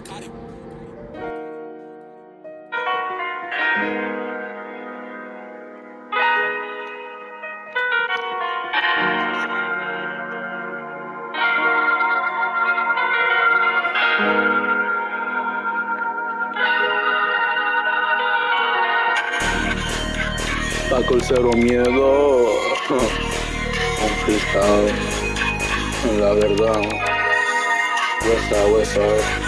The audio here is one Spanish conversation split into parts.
Paco el cero miedo, complicado, la verdad, West Side.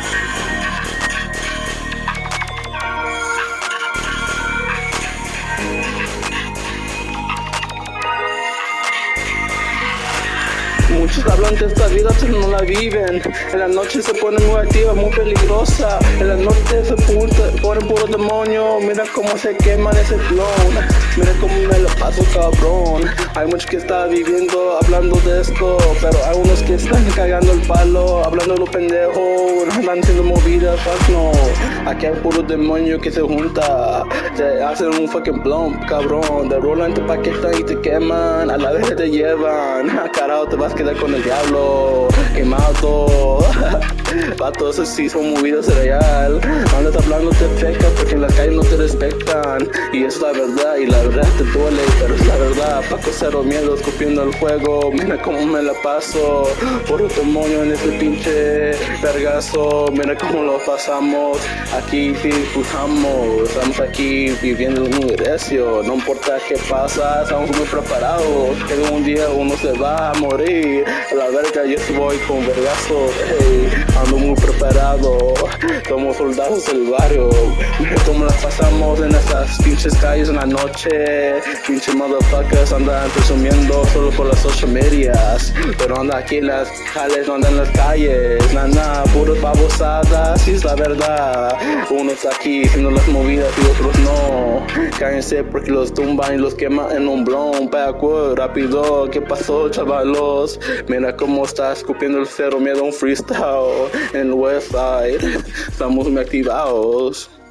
Muchos hablan de esta vida pero no la viven. En la noche se pone muy activa, muy peligrosa. En la noche se pone puro demonio. Mira cómo se queman ese flow. Mira cómo me lo paso cabrón. Hay muchos que están viviendo hablando de esto, pero hay unos que están cagando el palo, hablando de lo pendejo, no están haciendo movidas, no. Aquí hay puro demonio que se junta, te hacen un fucking blunt, cabrón. Te rolan tu paqueta y te queman, a la vez te llevan. Carajo, te vas a quedar con el diablo, quemado. Vatos así son movidas real. Andas hablando te feca porque en la calle no te respetan. Y es la verdad, y la verdad te duele, pero es la verdad. Paco cero miedo, escupiendo el fuego. Mira cómo me la paso, por un demonio en este pinche vergazo. Mira cómo lo pasamos, aquí sí disfrutamos. Estamos aquí viviendo muy recio. No importa qué pasa, estamos muy preparados. Que un día uno se va a morir. A la verga yo voy con vergazo, hey. Ando muy preparado, somos soldados del barrio. Mira cómo las pasamos en esas pinches calles en la noche. Pinches motherfuckers andan presumiendo solo por las social medias, pero anda aquí en las calles, no andan en las calles. Nada, puras babosadas, sí es la verdad. Unos aquí haciendo las movidas y otros no. Cállense porque los tumban y los queman en un blon. Backward, rápido, ¿qué pasó chavalos? Mira cómo está escupiendo el cero miedo, un freestyle en West Side. Estamos muy activados.